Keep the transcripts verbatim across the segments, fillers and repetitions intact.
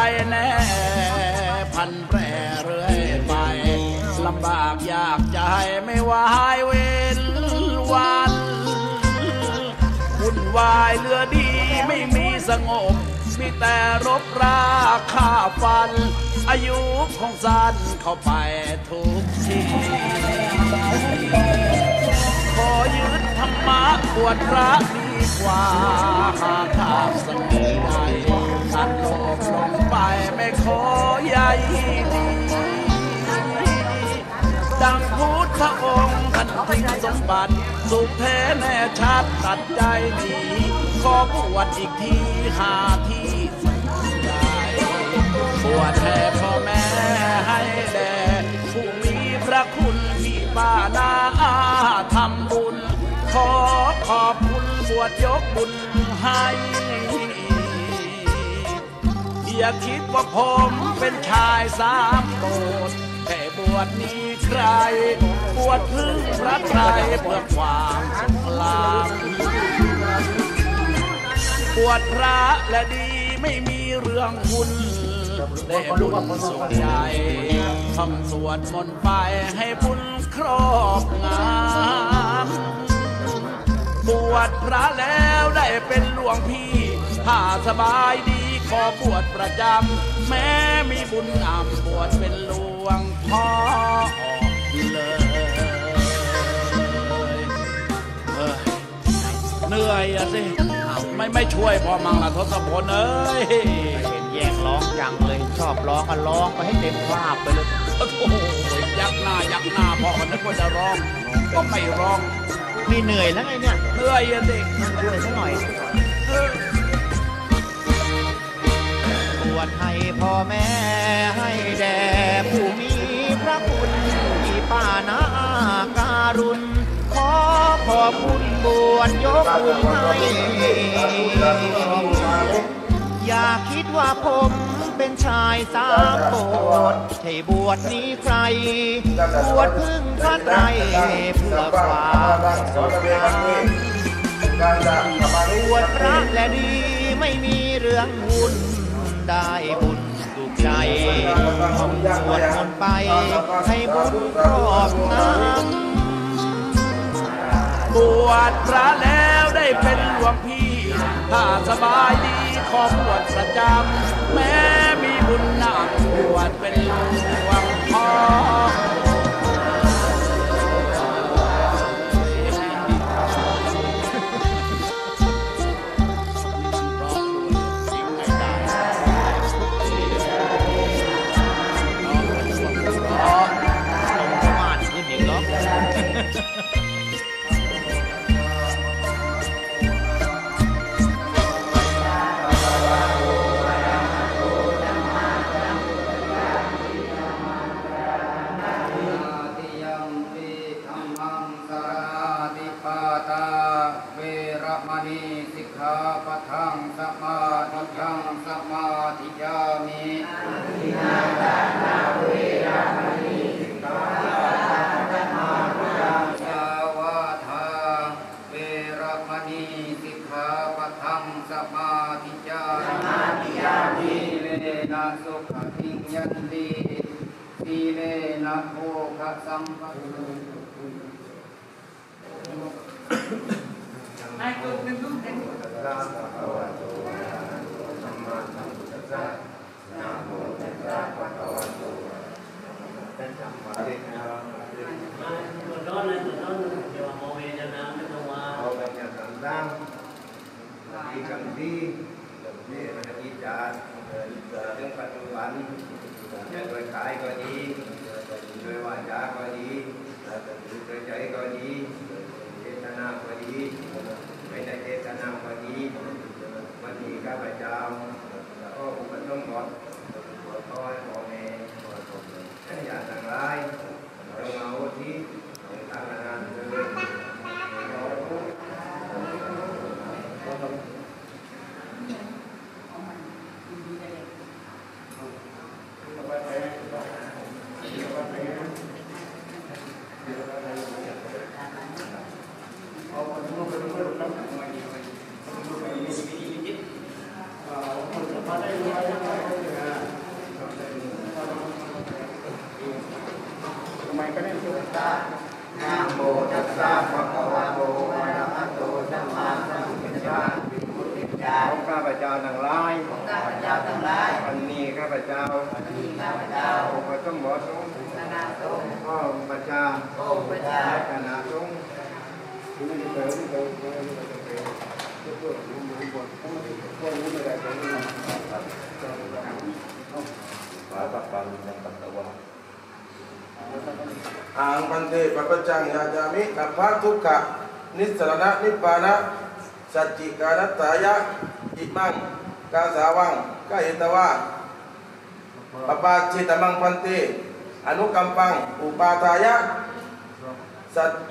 แน่พันแปรเรื่อยไปลำบากยากใจไม่วายเว้นวันวุ่นวายเรือดีไม่มีสงบมีแต่รบราฆ่าฟันอายุของสั้นเข้าไปทุกทีขอยึดธรรมะบวชพระดีกว่าหาข้าวสังเกตใดตัดโลกลงไปไม่ขอใหญ่ดีดังพุทธองค์ท่านทิ้งสมบัติสุขแท้แน่ชัดตัดใจดีขอบวชอีกทีหาที่ได้บวชแทนพ่อแม่ให้แด่ผู้มีพระคุณที่ป้านาทำบุญขอขอบคุณบวชยกบุญให้อย่าคิดว่าผมเป็นชายสามโบสถ์แค่บวชนี้ใครบวชพึ่งพระไตรเพื่อความสุขลามบวชพระและดีไม่มีเรื่องบุญได้บุญส่วนใหญ่ท่องสวดมนต์ไปให้บุญครอบงำบวชพระแล้วได้เป็นหลวงพี่ถ้าสบายดีขอบวชประจำแม้มีบุญนำบวชเป็นหลวงพ่อเลยเหนื่อยอะสิไม่ไม่ช่วยพอมังละทศพลเอ้ยเห็นแย่งร้องจังเลยชอบร้องก็ร้องไปให้เต็มคราบไปเลยโอ้โหยักหน้ายักหน้าพอมันนึกว่าจะร้องก็ไม่ร้องนี่เหนื่อยแล้วไงเนี่ยเหนื่อยอะสิเหนื่อยสักหน่อยบวชให้พ่อแม่ให้แด่ผู้มีพระคุณที่ป้านาการุณขอขอบคุณบวชยกบุญให้อย่าคิดว่าผมเป็นชายสามโบสถ์ใช่บวชนี้ใครบวชพึ่งพระไตรเพื่อความสุขบวชพระและดีไม่มีเรื่องวุ่นได้บุญสุขใจท่องสวดมนต์ไปให้บุญครอบงำบวชพระแล้วได้เป็นหลวงพี่ถ้าสบายดีขอบวชประจำแม้มีบุญหนักบวชเป็นหลวงพ่อสุขทิยันติสีเลนะโภคสัมปะไอ้ตัวเป็นลูกเด็กนะโมตัสสะภะคะวะโตเป็นธรรมะเด็กนะตัวน้อนนะตัวน้อนเดี๋ยวโมเวจะน้ำไม่ต้องว่าเอาไปจากต่างๆดีกันดีนี่มันจะอีจานเรื่องปัจจุบันจะโดยกายก็ดีโดยวาจาก็ดีโดยใจก็ดีเจตนาก็ดีไม่ได้เจตนาก็ดีวันนี้ข้าพเจ้าแล้วก็อุปสมบทขอให้พ่อแม่ญาติทั้งหลายจงเอาที่ของทางนั้นเลยมาได้ไหมไม่ก็ได้สุขตานะโมตัสสะภะคะวะโตอะระหะโตสัมมาสัมพุทธัสสะของข้าพเจ้าทั้งหลายของข้าพเจ้าทั้งหลายวันนี้ข้าพเจ้าวันนี้ข้าพเจ้าองค์พระสมบูรณ์ทรงคณะสงฆ์พ่อพระเจ้าองค์พระเจ้าคณะสงฆ์ที่นี่เติมเติมเติมเติมเติมเติมเติมเติมเติมเติมเติมเติมเติมเติมอังพันเตปะปะจังยาจามิกัปปะทุกขะนิสรณะนิพพานะสัจจิกานัตถายะอิมังกาสาวังกาเหตวะปปาจิตมังพันเตอนุกัมปังอุปาทายะสัจ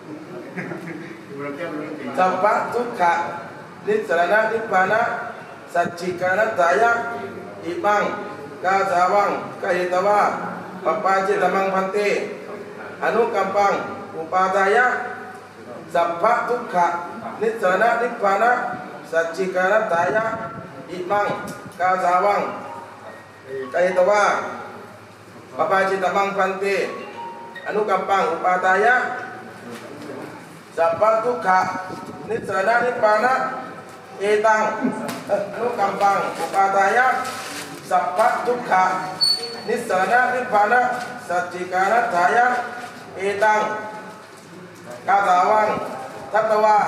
สัพพะทุกขะนิสรณะนิพพานะสัจจิกานัตถายะอิมังกาสาวังกาเหตวะปปาจิตมังพันเตอนุกัมปังอุปาทายะสัพพะทุกขะนิสรณะนิพพานะสัจจิกานัตถายะอิมังกาสาวังกาเหตวะปปาจิตมังพันเตอนุกัมปังอุปาทายะสัพพะทุกขะนิสรณะนิพพานะเอตังอนุกัมปังอุปาทายะสัพพะทุกขะนิสรณะนิพพานะสัจจิกานัตถายะเอตังกาสาวังทัตตวะ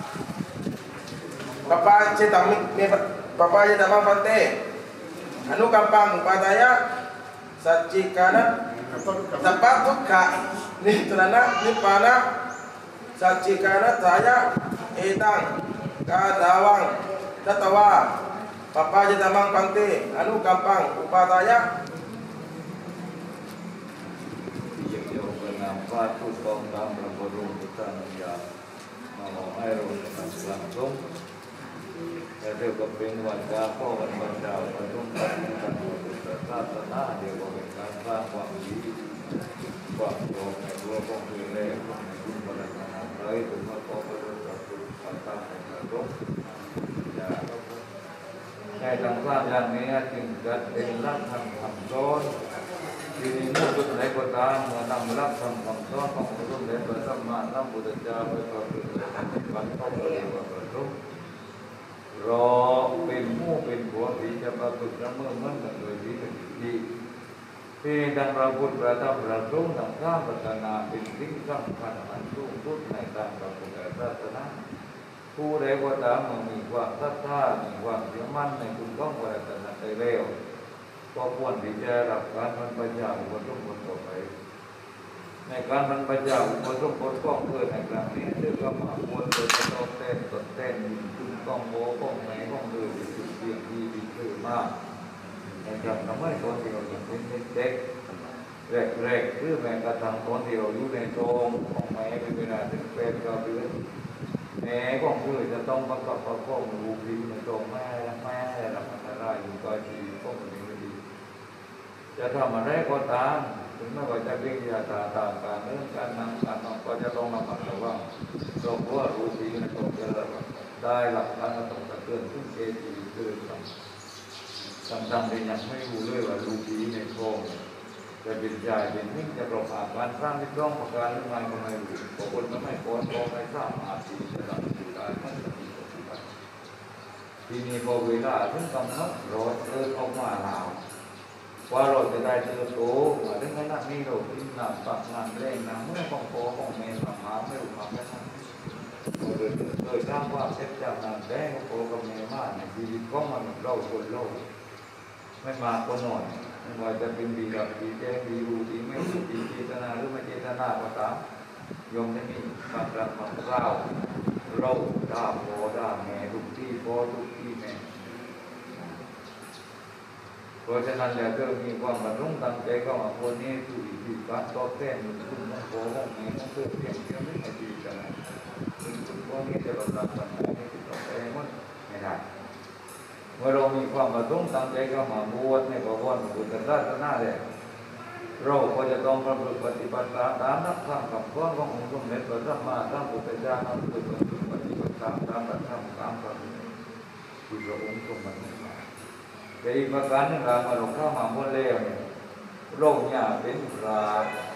ปปาจิตมิเมปปาจิตมังพันเตอนุกัมปังอุปาทายะสัจจิกานัตสัพพะทุกขะนิสรณะนิพพานะสัจจิกานัตถายะเอตังกาสาวังทัตตวะปปาจิตมังพันเตอนุกัมปังอุปาทายะพระผู้ทรงตามพระบรมพุทธานุญาตมาหมอให้เราทั้งหลังสงฆ์แต่เดียวกับเป็นวันกาพ่อวันบรรดาวันรุ่งการการบวชศาสนาเดียวกับเป็นการสร้างความดีความโยมในตัวของตัวเองในบุญบารมีนั้นเลยถึงมาขอพระองค์ตรัสรู้ความตามของพระองค์อย่าในทางสร้างอย่างนี้จึงจะเป็นรักธรรมคำสอนที่มีมุ่งจุดไหนก็ตามเมื่อนำรับคำคำสอนของพระองค์ได้ประทับมาทั้งพุทธเจ้าไปประพฤติปฏิบัติเข้าไปในวัดประทุมรอเป็นมู่เป็นผัวผีจะประพฤติละเมิดมันกันโดยดีเป็นดีที่ดังเราพุทธประทับประทุมดังข้ามปัจนาเป็นสิ่งสำคัญอันสูงสุดในทางพระพุทธศาสนาผู้ใดก็ตามมันมีความศรัทธามีความเชื่อมั่นในคุณของพระศาสนาได้แล้วก็ควรที่จะรับการบรรพชาอุปสมบทต่อไปในการบรรพชาอุปสมบทก็เกิดในครั้งนี้ซึ่งก็มาควรเกิดจะต้องเต้นตนเต้นคุณต้องโบต้องไหนต้องเดินจุดเสี่ยงที่ดีขึ้นมากในการทำให้ตอนที่เรายังเป็นเด็กแรกๆหรือแม้กระทั่งตอนที่เราอยู่ในโรงของแม่เป็นเวลาถึงแปดเก้าเดือนแม่ก็คือจะต้องประกอบประกอบลูกดีในโรงแม่แม่และมันจะได้อยู่ก็ดีก็ดีจะทำอะไรก็ตามถึงแม้ว่าจะเรียนยาตาตามการเรื่องการนั่งการนอนก็จะต้องระมัดระวังเพราะว่ารู้ดีในตรงจะได้หลักการต้องกระเตือนขึ้นเอจีคือต่างๆที่ยังไม่รู้เลยว่ารู้ดีในโครงจะเป็นใจเป็นนิ่งจะประกอบการสร้างที่ต้องประการหรือไม่ก็ไม่รู้บางคนก็ไม่ก้อนก็ไม่ทราบอาชีพจะทำอยู่ได้ไม่จะมีผลไปทีนี้พอเวลาถึงกำหนดรถเดินออกมาหนาวว่าเราจะได้เจอโตว่าถึงขนาดนี้เราทิ้งน้ำตักน้ำแรงน้ำเมื่อของโตของเมย์สามารถไม่รู้ความแค่นั้นเราเดินเดินสร้างความเจ็บจากน้ำแดงของโตกับเมย์มากในชีวิตของมันเราคนโลกไม่มาก็หน่อยไม่ว่าจะเป็นดีกับดีแจ้งดีรู้ดีไม่รู้ดีเจตนาหรือไม่เจตนาก็ตามยมได้มีความรักความเศร้าเราด่าพ่อด่าแม่ทุกที่พ่อทุกที่แม่เพราะฉะนั้นแล้วเธอมีความบรรลุตั้งใจก็มาคนนี้สู่อีกที่การตอบแทนคุณของพ่อของแม่ของเธอเพียงเพียงไม่กี่ปีกันนะคุณคุณพ่อนี้จะรับรับปัญหาที่ตอบแทนมันไม่ได้เมื่อเรามีความบรรลุตั้งใจก็มาบวชในพระวันพุทธศาสนาเลยเราก็จะต้องประพฤติปฏิบัติตามนักธรรมคำสอนขององค์สมเด็จพระสัมมาสัมพุทธเจ้านั้นคือปฏิบัติตามตามหลักธรรมตามพระที่พระองค์ทรงบัญญัติมาแต่อีกประการหนึ่งเรามาลงข้ามาบนเลี้ยวเนี่ยโรคหญ้าเป็นปลา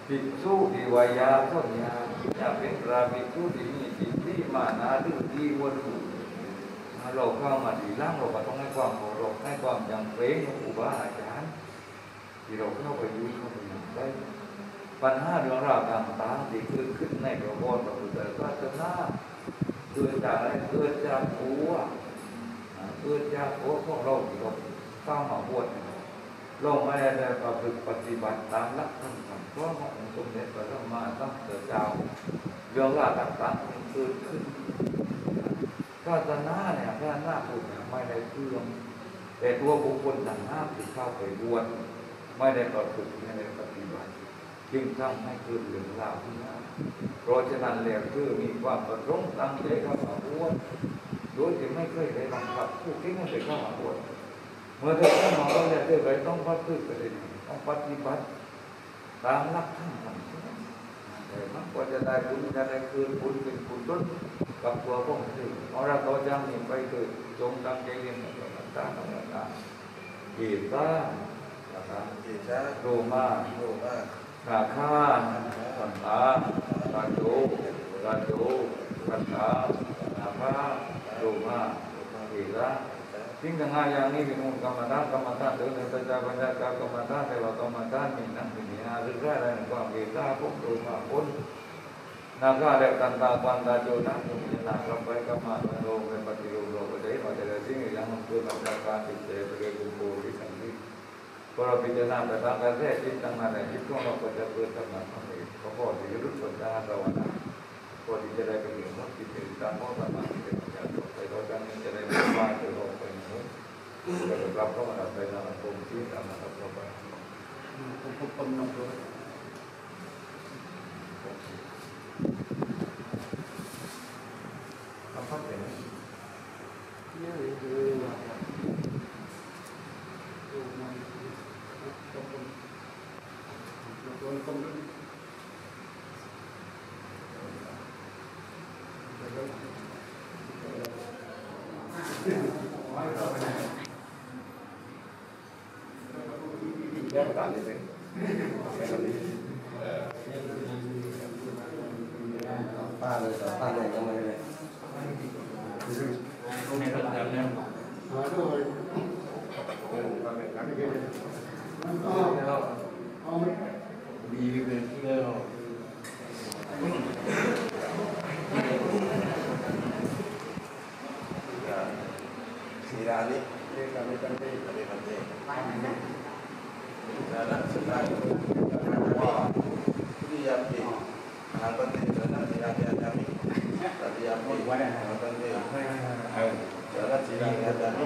ภิกษุที่วายาต้นยาจะเป็นพระภิกษุที่มีจิตที่มานาดื้อที่วนอยู่เราเข้ามาดีล่างเราก็ต้องให้ความเคารพให้ความจำเป็นของครูบาอาจารย์ที่เราเข้าไปยุ่งเข้าไปยุ่งได้ปัญหาเรื่องราวต่างๆที่เกิดขึ้นในกระบวนการพุทธศาสนาเกิดจากอะไรเกิดจากผัวเกิดจากผัวของเราที่เราเข้ามาบวชเราไม่ได้ประพฤติปฏิบัติตามหลักธรรมคำสอนขององค์สมเด็จพระสัมมาสัมพุทธเจ้าเรื่องราวต่างๆเกิดขึ้นศาสนาเนี่ยพระนาพูดเนี่ยไม่ได้เชื่อมแต่ตัวบุคคลต่างหากที่เข้าไปบวชไม่ได้ประพฤติไม่ได้ปฏิบัติจึงทำให้เกิดเรื่องราวขึ้นมาเพราะฉะนั้นแล้วคือมีความประสงค์ตั้งใจเข้ามาบวชโดยที่ไม่เคยได้บังคับผู้ที่ไม่เคยเข้ามาบวชเมื่อเธอเข้ามาแล้วเนี่ยเธอไปต้องปฏิบัติต้องปฏิบัติตามหลักธรรมคำสอนแต่มันก็จะได้บุญจะได้คืนบุญเป็นบุญต้นกับตัวพวกนี้เอาละต่อจากนี้ไปคือจงตั้งใจเรียนกับมันตาธรรมดากีตานะครับกีตาโรมาโรมาขาข้าสันตาตาโจตาโจสันตานาภาโรมากีตาสิ่งต่างๆอย่างนี้เป็นองค์กรรมฐานกรรมฐานเดินในปัญญาปัญญากรรมฐานแต่ว่ากรรมฐานมีนั่งมีอาหรืออะไรในความกีตาพวกโรมาพ้นนาคาเด็กตันตาปันตาโจนะมุนีนาคไปกรรมะโลไปปฏิรูปโลกใจมาแต่ละสิ่งอย่างมันคือกับการติดเชื้อไปเรื่อยๆโบริสังนิพอเราพิจารณาไปตามกระแสจิตตั้งมาในจิตของเราก็จะเกิดธรรมะทั้งหมดก็พอที่จะรู้ผลได้เรานะพอที่จะได้ไปเห็นว่าจิตเป็นการมองธรรมะที่เป็นปัญญาไปเราจะนี้จะได้ไม่ว่าจะลงไปหนึ่งเราจะรับเข้ามาในนามองค์ที่ทำนะครับเราไปผมผมผมนำตัวทำพักเลยนี่คือป้าเลยป้าเลยยังไม่เลยไม่เป็นไรแล้วมาด้วยดีเลยที่เราสีดาลิเรียกกันเป็นเต้กันเป็นเต้แล้วนั่นสุดท้ายว่าที่ยามปีทางเป็นเต้แล้วนั่นสีดาที่อาจารย์มีแต่ที่ยามปีว่าทางเป็นเต้แล้วนั่นสีดาที่อาจารย์มี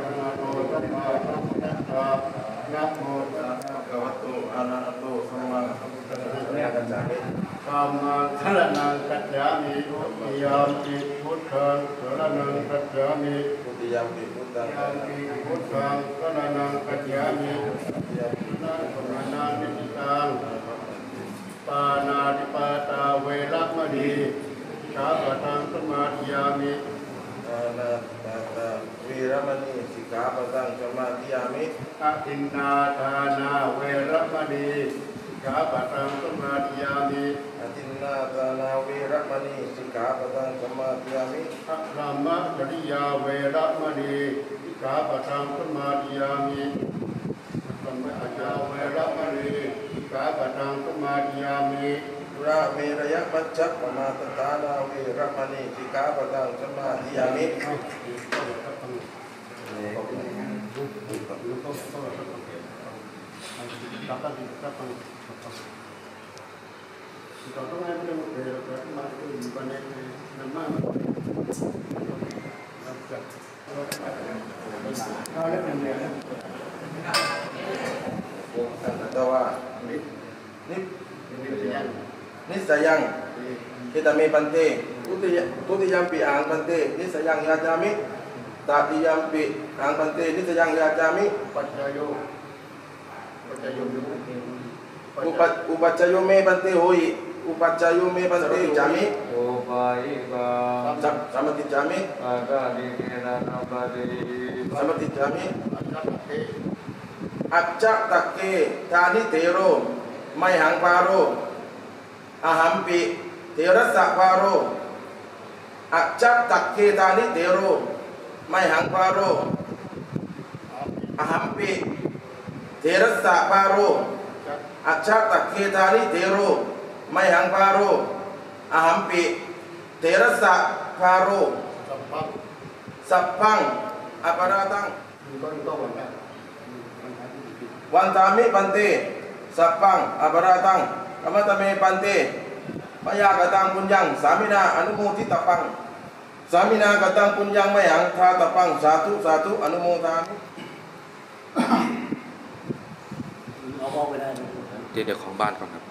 นะโมตัสสะภะคะวะโตอะระหะโตสัมมาสัมพุทธัสสะเนี่ยอาจารย์นี่ธัมมังสรณังคัจฉามิทุติยามปิพุทธังสรณังคัจฉามิทุติยามปิพุทธังสรณังพุทธังสรณังคัจฉามิทุติยามปินังสรณังนิตังปานาติปาตาเวระมณีชาปตังสมาธิยามิปานาติปาตาเวระมณีสิกขาปตังสมาธิยามิอะทินนาทานาเวระมณีสิกขาปตังสมาธิยามิอะทินนาทานาเวระมณีสิกขาปตังสมาธิยามิอะธรรมะจริยาเวระมณีสิกขาปตังสมาธิยามิธรรมะจาเวระมณีสิกขาปตังสมาธิยามิระเมรยมัจจปมาตตานาเวระมณีสิกขาปตังสมาธิยามิแต่ว่านินิสยังคิตามีปันเตทุติยทุติยามปีอ่างปันเตนิสยังยาจามิตาติยามปีอ่างปันเตนิสยังยาจามิปัจจโยปัจจโยอุปอุปัจจโยเมปันเตโหยอุปัจจโยเมปันเตจามิโอปายกาสามติจามิอาคาดิเกนะนาปะเดสามติจามิอัจจตะเกทานิเตโรไมหังปาโรอหัมปิเทระสะพาโรอัจจักตักเคตานิเทโรไม่หังพาโรอหัมปิเทระสะพาโรอัจจักตักเคตานิเทโรไม่หังพาโรอหัมปิเทระสะพาโรสัพพังอปาราตังวันตามิปันเตสัพพังอปาราตังกรรมตเมปันเตมายากตังปุญญังสามินาอนุโมทิตปังสามินากตังปุญญังไม่หังทาตปังสาธุสาธุอนุโมทามิเดี๋ยวเดี๋ยวของบ้านก่อนครับ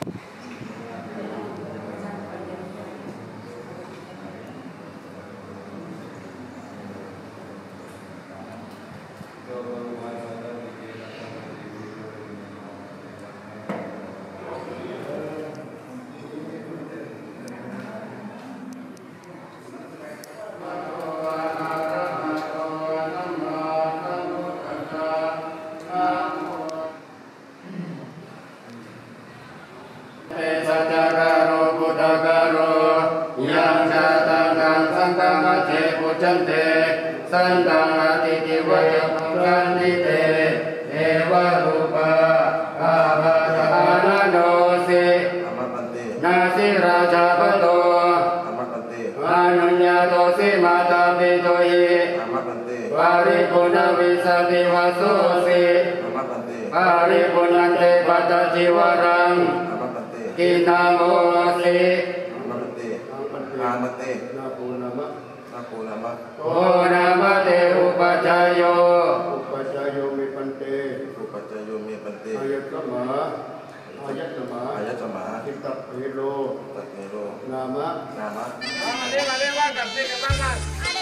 สันตังอติติวัจจันติเตเอวะรูปะอาภาธานาโนสินาสิราชาปโตอานุญญาโตสิมาตาปิโตเยวาริปุณวิสติวาสุสิวาริปุณันเตปัตติวารังกินาโมสิอามาเตนาปูนามะนาปูนามะโอนามะเตอุปัจจโยอุปัจจโยมิปันเตอุปัจจโยมิปันเตอายัตมะอายัตมะอายัตมะทิตัพเพโรตัพเพโรนามะนามะมาเรียกมาเรียกว่ากับเด็กกันบ้างกัน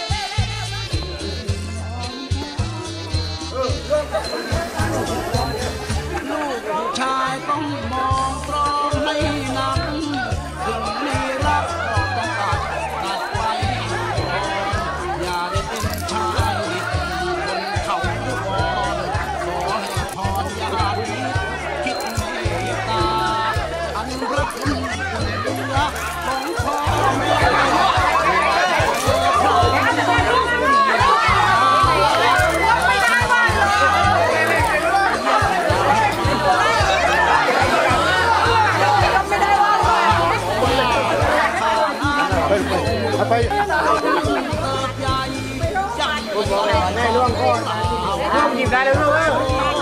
ลูกชายต้องมองตรองให้หนักถึงมีรักก็ต้องตัดตัดไว้อย่าได้เป็นชายคนเขาวอนขอให้พรอย่าดีคิดเมตตาอันรักคุณเหลือของพ่อแม่ไปแม่ล่วงก่อนล่วงหยิบได้เลยลูกเอ้ย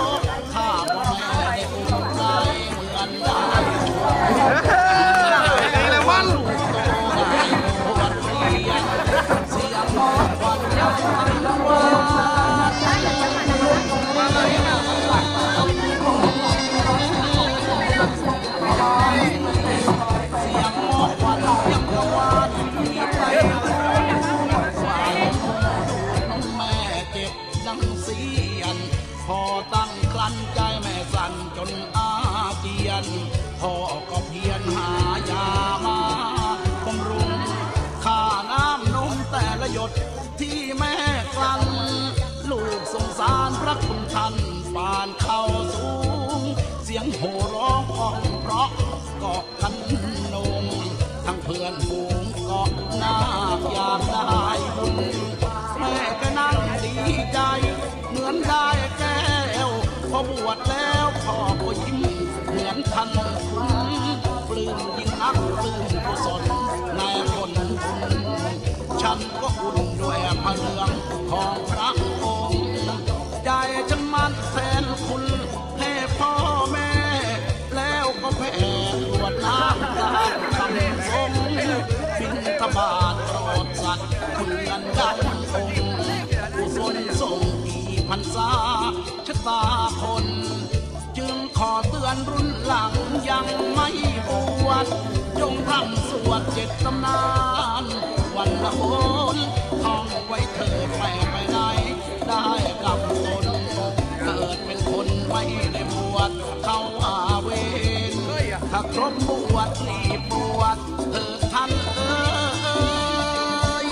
พอตั้งครันใจแม่สั่นจนอาเจียนพ่อก็เพียรหายามาบำรุงค่าน้ำนมแต่ละหยดที่แม่กลั่นลูกสงสารพระคุณท่านปานเข้าสูงเสียงโห่ร้องอ่องเพราะเกาะกันนงทั้งเพื่อนฝูงเกาะนาคอยากได้บุญแม่ก็นั่งดีใจเหมือนได้แก้วพอบวชแล้วพ่อก็ยิ้มเหมือนท่านคุณปลื้มยิ่งนักปลื้มกุศลในผลบุญฉันก็อุ่นด้วยพระเรืองของพระองค์ใจฉันมันแทนคุณให้พ่อแม่แล้วก็แผ่ตรวจน้ำตาคำสมบินทบาทโปรดสัตว์เหมือนดังองค์กุศลทรงพรรษาชะตาคนจึงขอเตือนรุ่นหลังยังไม่บวชจงทำสวดเจ็ดตำนานวันละหนท่องไว้เถิดแม่ไปไหนได้กับตนเกิดเป็นคนไม่ได้บวชเข้าอาเวรถ้าครบบวชรีบบวชเถิดท่านเอ๋ย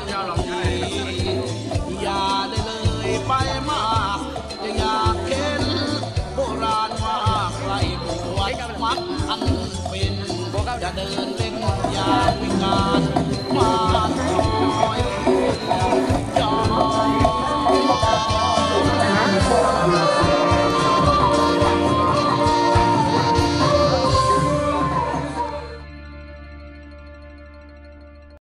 อย่าได้เลยไปมากจะอยากเห็นเดินเล่นยามวิกาลมา